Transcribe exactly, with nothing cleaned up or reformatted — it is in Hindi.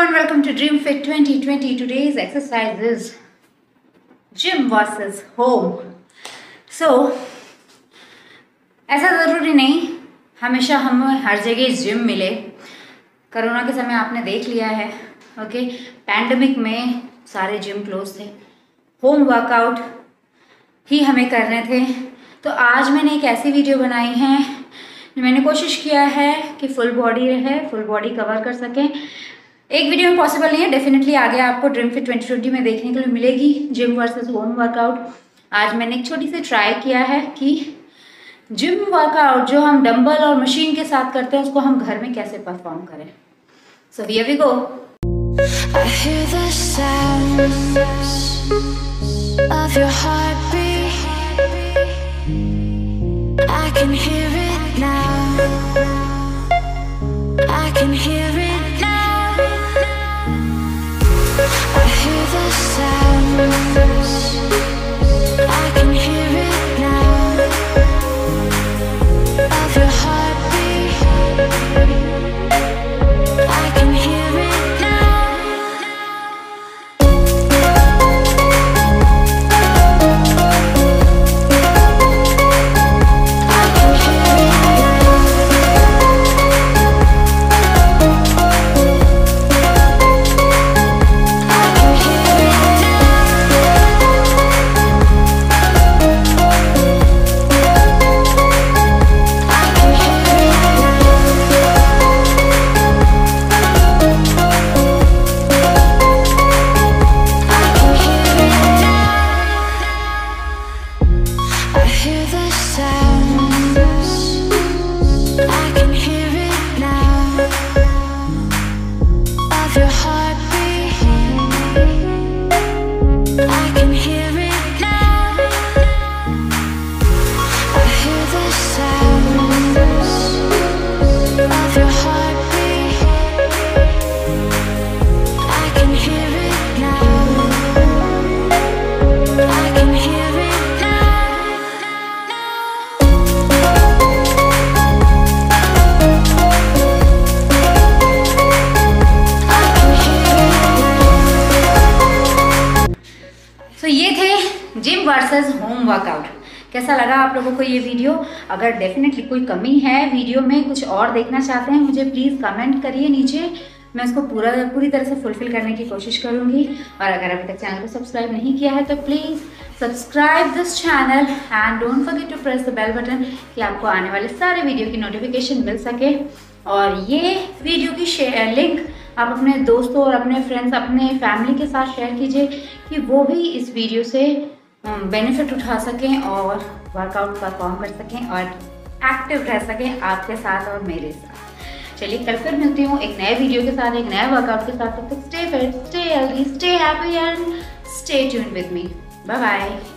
and welcome to Dream Fit twenty twenty. Today's exercise is gym versus home. So, ऐसा ज़रूरी नहीं हमेशा हमें हर जगह जिम मिले। कोरोना के समय आपने देख लिया है, ओके, पैंडमिक में सारे जिम क्लोज थे, होम वर्कआउट ही हमें करने थे। तो आज मैंने एक ऐसी वीडियो बनाई है, मैंने कोशिश किया है कि फुल बॉडी रहे, फुल बॉडी कवर कर सकें। एक वीडियो में पॉसिबल नहीं है, डेफिनेटली आगे आपको ड्रीम फिट ट्वेंटी ट्वेंटी में देखने के लिए मिलेगी जिम वर्सेस होम वर्कआउट। आज मैंने एक छोटी सी ट्राई किया है कि जिम वर्कआउट जो हम डंबल और मशीन के साथ करते हैं उसको हम घर में कैसे परफॉर्म करें। So here we go. I hear the sounds of your heartbeat. I can hear it now. I can hear it now. I hear the sounds. I can hear it now. Of your heartbeat. I can hear it now. तो ये थे जिम वर्सेस होम वर्कआउट। कैसा लगा आप लोगों को ये वीडियो? अगर डेफिनेटली कोई कमी है वीडियो में, कुछ और देखना चाहते हैं, मुझे प्लीज़ कमेंट करिए नीचे, मैं उसको पूरा पूरी तरह से फुलफिल करने की कोशिश करूँगी। और अगर अभी तक चैनल को सब्सक्राइब नहीं किया है तो please subscribe this channel and don't forget to press the bell button कि आपको आने वाले सारे वीडियो की नोटिफिकेशन मिल सके। और ये वीडियो की शेयर लिंक आप अपने दोस्तों और अपने फ्रेंड्स, अपने फैमिली के साथ शेयर कीजिए कि वो भी इस वीडियो से बेनिफिट उठा सकें और वर्कआउट परफॉर्म कर सकें और एक्टिव रह सकें आपके साथ और मेरे साथ। चलिए कल फिर मिलती हूँ एक नए वीडियो के साथ, एक नए वर्कआउट के साथ। तब तक stay fit, stay healthy, stay happy and stay tuned with me. Bye bye.